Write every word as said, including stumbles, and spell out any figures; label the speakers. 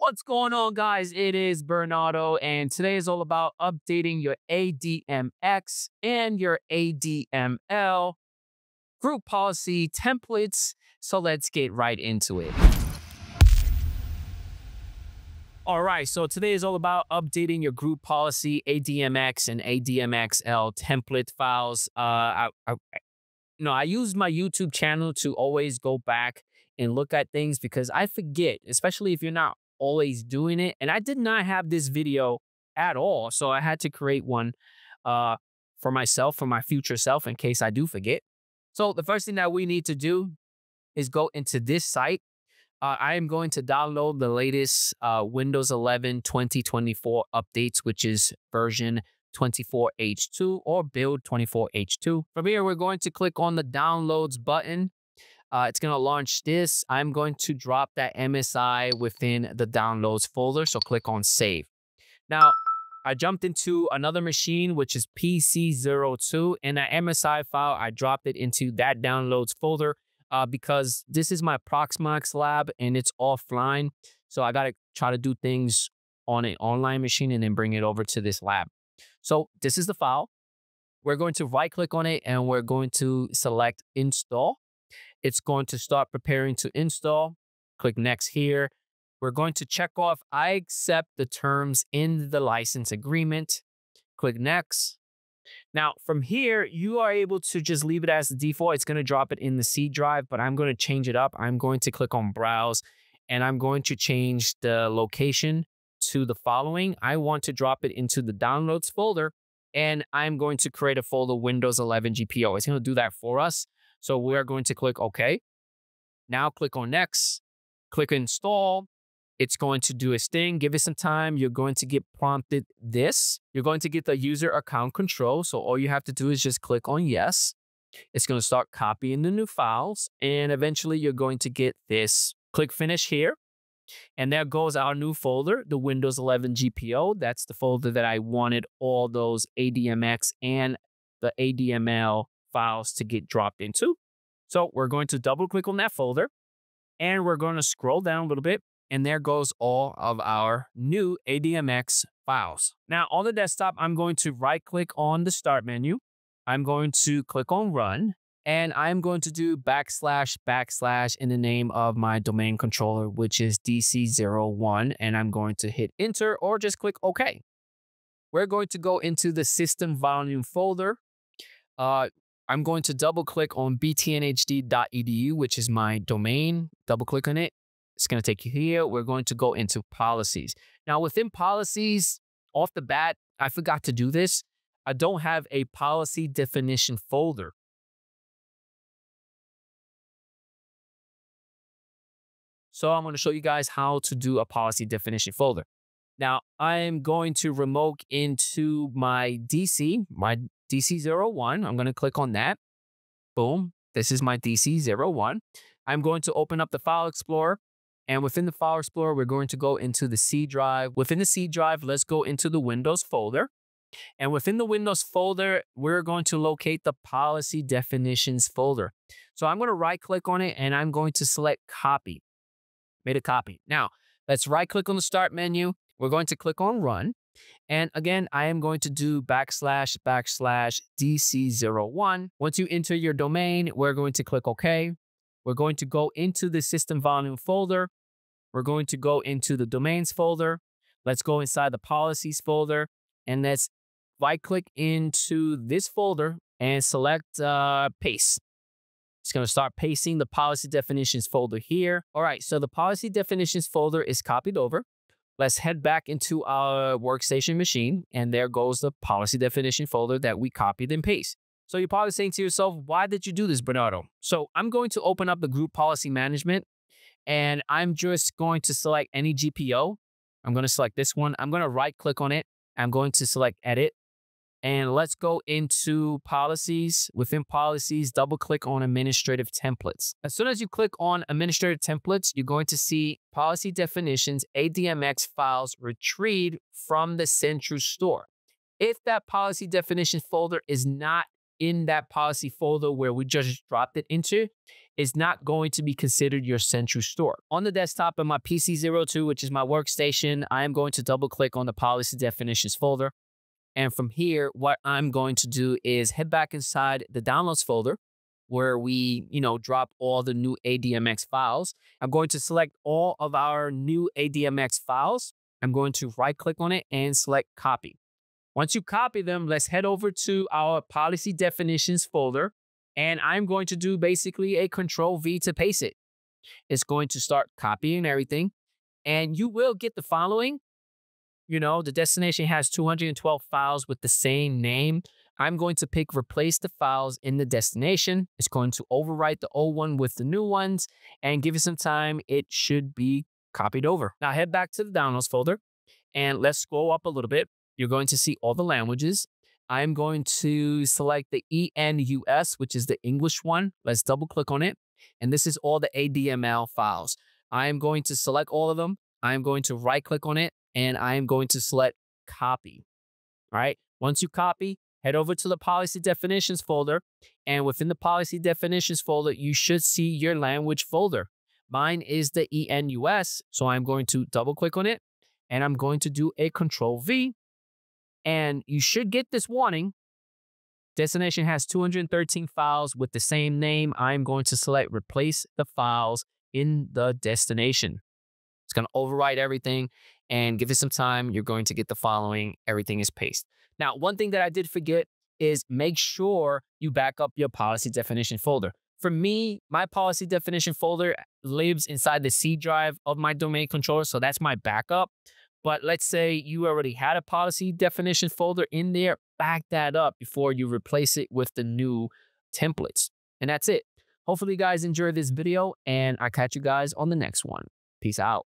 Speaker 1: What's going on, guys? It is Bernardo, and today is all about updating your A D M X and your A D M L group policy templates. So let's get right into it. All right, so today is all about updating your group policy A D M X and A D M X L template files. Uh, I, I, you know, I use my YouTube channel to always go back and look at things because I forget, especially if you're not always doing it. And I did not have this video at all, so I had to create one uh, for myself, for my future self, in case I do forget. So the first thing that we need to do is go into this site. Uh, I am going to download the latest uh, Windows eleven twenty twenty-four updates, which is version twenty-four H two or build twenty-four H two. From here, we're going to click on the downloads button. Uh, it's going to launch this. I'm going to drop that M S I within the downloads folder, so click on save. Now, I jumped into another machine, which is P C zero two, and that M S I file, I dropped it into that downloads folder. Uh, because this is my Proxmox lab and it's offline. So I got to try to do things on an online machine and then bring it over to this lab. So this is the file. We're going to right click on it and we're going to select install. It's going to start preparing to install. Click next here. We're going to check off I accept the terms in the license agreement. Click next. Now, from here, you are able to just leave it as the default. It's going to drop it in the C drive, but I'm going to change it up. I'm going to click on Browse, and I'm going to change the location to the following. I want to drop it into the Downloads folder, and I'm going to create a folder Windows eleven G P O. It's going to do that for us. So we're going to click OK. Now click on Next. Click Install. It's going to do its thing. Give it some time. You're going to get prompted this. You're going to get the user account control. So all you have to do is just click on yes. It's going to start copying the new files. And eventually you're going to get this. Click finish here. And there goes our new folder, the Windows eleven G P O. That's the folder that I wanted all those A D M X and the A D M L files to get dropped into. So we're going to double click on that folder. And we're going to scroll down a little bit. And there goes all of our new A D M X files. Now, on the desktop, I'm going to right-click on the Start menu. I'm going to click on Run. And I'm going to do backslash backslash in the name of my domain controller, which is D C zero one. And I'm going to hit Enter or just click OK. We're going to go into the System Volume folder. Uh, I'm going to double-click on b t n h d dot e d u, which is my domain. Double-click on it. It's going to take you here. We're going to go into policies. Now, within policies, off the bat, I forgot to do this. I don't have a policy definition folder. So I'm going to show you guys how to do a policy definition folder. Now, I'm going to remote into my D C, my D C zero one. I'm going to click on that. Boom. This is my D C zero one. I'm going to open up the File Explorer. And within the File Explorer, we're going to go into the C drive. Within the C drive, let's go into the Windows folder. And within the Windows folder, we're going to locate the Policy Definitions folder. So I'm going to right-click on it, and I'm going to select Copy. Made a copy. Now, let's right-click on the Start menu. We're going to click on Run. And again, I am going to do backslash backslash D C zero one. Once you enter your domain, we're going to click OK. We're going to go into the System Volume folder. We're going to go into the Domains folder. Let's go inside the Policies folder. And let's right-click into this folder and select uh, Paste. It's going to start pasting the Policy Definitions folder here. All right, so the Policy Definitions folder is copied over. Let's head back into our workstation machine. And there goes the Policy Definition folder that we copied and pasted. So you're probably saying to yourself, why did you do this, Bernardo? So I'm going to open up the Group Policy Management, and I'm just going to select any G P O. I'm going to select this one. I'm going to right-click on it. I'm going to select Edit. And let's go into Policies. Within Policies, double-click on Administrative Templates. As soon as you click on Administrative Templates, you're going to see Policy Definitions A D M X files retrieved from the Central Store. If that Policy Definitions folder is not in that policy folder where we just dropped it into is not going to be considered your central store. On the desktop of my P C zero two, which is my workstation, I am going to double click on the policy definitions folder. And from here, what I'm going to do is head back inside the downloads folder where we, you know, drop all the new A D M X files. I'm going to select all of our new A D M X files. I'm going to right click on it and select copy. Once you copy them, let's head over to our policy definitions folder. And I'm going to do basically a control V to paste it. It's going to start copying everything. And you will get the following. You know, the destination has two hundred twelve files with the same name. I'm going to pick replace the files in the destination. It's going to overwrite the old one with the new ones and give it some time. It should be copied over. Now head back to the downloads folder and let's scroll up a little bit. You're going to see all the languages. I'm going to select the E N U S, which is the English one. Let's double click on it. And this is all the A D M L files. I am going to select all of them. I'm going to right click on it and I am going to select copy. All right. Once you copy, head over to the policy definitions folder. And within the policy definitions folder, you should see your language folder. Mine is the E N U S. So I'm going to double click on it and I'm going to do a control V. And you should get this warning. Destination has two hundred thirteen files with the same name. I'm going to select replace the files in the destination. It's going to overwrite everything and give it some time. You're going to get the following. Everything is pasted. Now, one thing that I did forget is make sure you back up your policy definition folder. For me, my policy definition folder lives inside the C drive of my domain controller. So that's my backup. But let's say you already had a policy definition folder in there, back that up before you replace it with the new templates. And that's it. Hopefully you guys enjoyed this video and I'll catch you guys on the next one. Peace out.